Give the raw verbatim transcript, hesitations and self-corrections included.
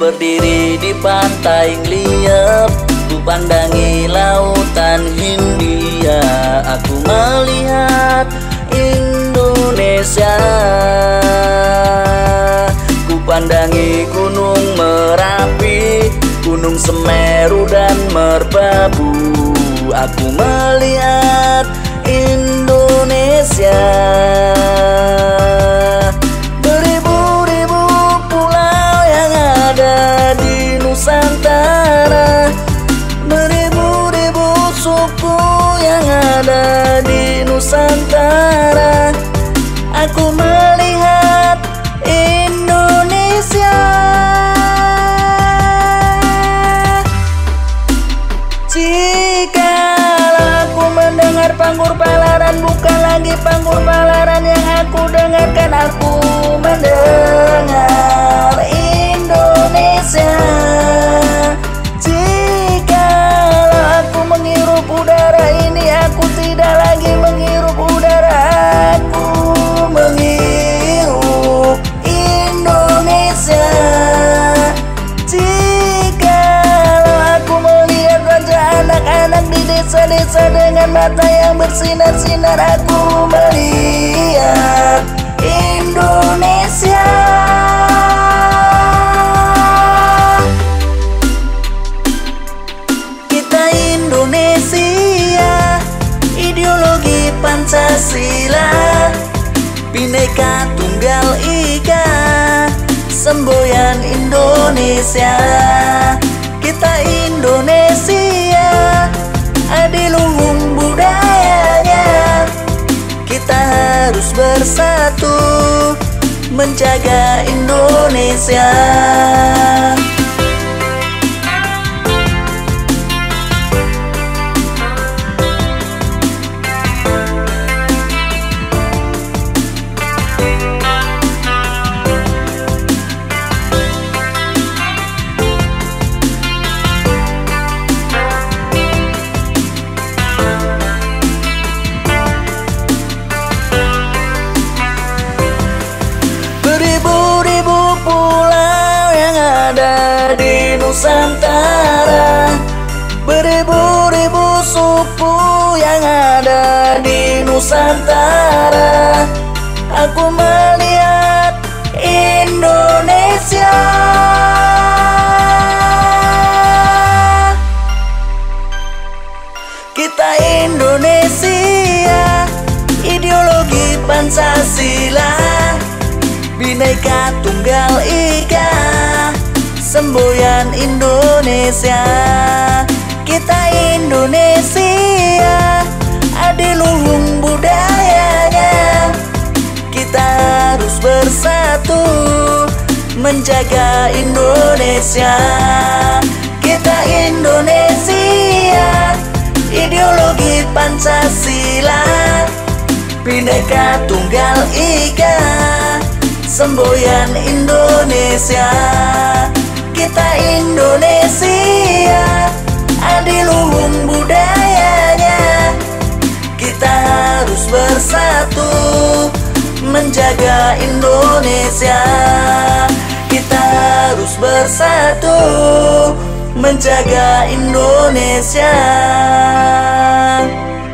berdiri di pantai Ngeliep, ku pandangi lautan Hindia. Aku melihat Indonesia, ku pandangi gunung Merapi, gunung Semeru dan Merbabu. Aku melihat Indonesia. Beribu-ribu pulau yang ada di Nusantara, beribu-ribu suku yang ada di Nusantara. Aku melihat Indonesia. Jikalau aku mendengar Panggur Palaran, bukan lagi Panggur Palaran yang aku dengarkan. Aku mendengar Indonesia. Jikalau aku menghirup udara ini, aku tidak lagi menghirup udara, aku menghirup Indonesia. Jikalau aku melihat wajah anak-anak di desa-desa dengan mata yang bersinar-sinar, aku melihat Indonesia. Kita Indonesia, ideologi Pancasila, Bhinneka Tunggal Ika, semboyan Indonesia. Kita Indonesia, adiluhung budayanya. Kita harus bersatu menjaga Indonesia. Beribu-ribu pulau yang ada di Nusantara, beribu-ribu suku yang ada di Nusantara. Aku melihat Indonesia. Kita Indonesia, ideologi Pancasila, Bhinneka Tunggal Ika, semboyan Indonesia. Kita Indonesia, adiluhung budayanya. Kita harus bersatu menjaga Indonesia. Kita Indonesia, ideologi Pancasila, Bhinneka Tunggal Ika, semboyan Indonesia. Kita Indonesia, adiluhung budayanya. Kita harus bersatu menjaga Indonesia. Kita harus bersatu menjaga Indonesia.